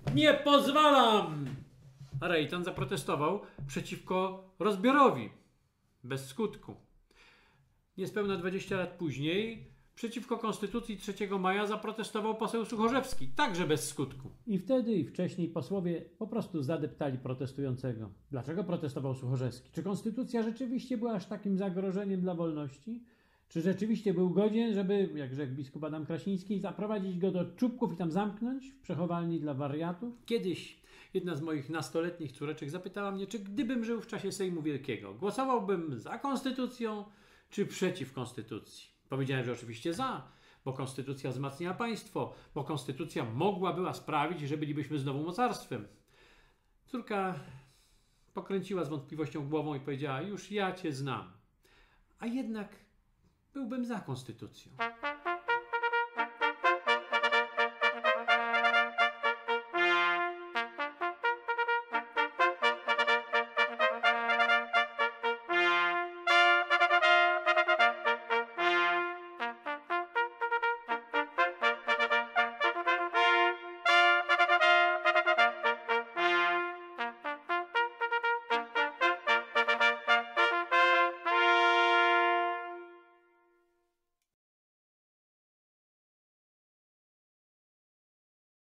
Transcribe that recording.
Nie pozwalam! A Rejtan zaprotestował przeciwko rozbiorowi. Bez skutku. Niespełna 20 lat później przeciwko Konstytucji 3 maja zaprotestował poseł Suchorzewski. Także bez skutku. I wtedy i wcześniej posłowie po prostu zadeptali protestującego. Dlaczego protestował Suchorzewski? Czy konstytucja rzeczywiście była aż takim zagrożeniem dla wolności? Czy rzeczywiście był godzien, żeby, jak rzekł biskup Adam Krasiński, zaprowadzić go do czubków i tam zamknąć w przechowalni dla wariatów? Kiedyś jedna z moich nastoletnich córeczek zapytała mnie, czy gdybym żył w czasie Sejmu Wielkiego, głosowałbym za konstytucją, czy przeciw konstytucji. Powiedziałem, że oczywiście za, bo konstytucja wzmacnia państwo, bo konstytucja była sprawić, że bylibyśmy znowu mocarstwem. Córka pokręciła z wątpliwością głową i powiedziała, już ja cię znam, a jednak byłbym za konstytucją.